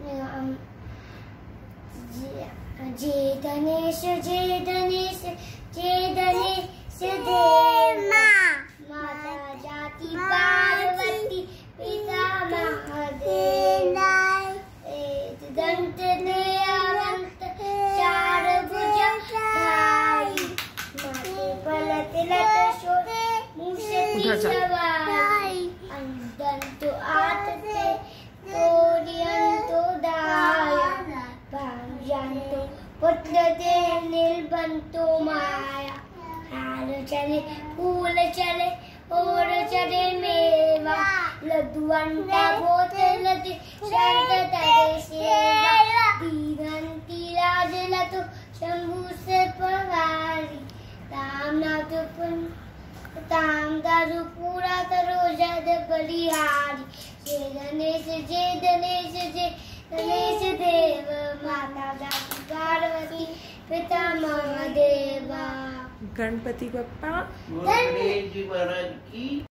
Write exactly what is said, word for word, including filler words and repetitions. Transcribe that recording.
जय गणेश जय गणेश जय गणेश देव माता जाति पार्वती पिता महादेव दंत दयावंत चार भुजधारी माथे पलट लट शोभे मूषति सवारी दंत आतते तोरियंतो दाया भांजंतो पुत्र दे निर्बंतो माया हाल चले फूल चले और चले मेवा लड्डुअंता भोते लते शंत तरे सेवा दीनंती राज लतो शंभु से पवारी ताम नाथ पुन ताम दारु पूरा तरो जद बलिहारी जय गणेश जय गणेश जय गणेश देव माता जाति पार्वती पिता महादेवा गणपति बप्पा गणेश की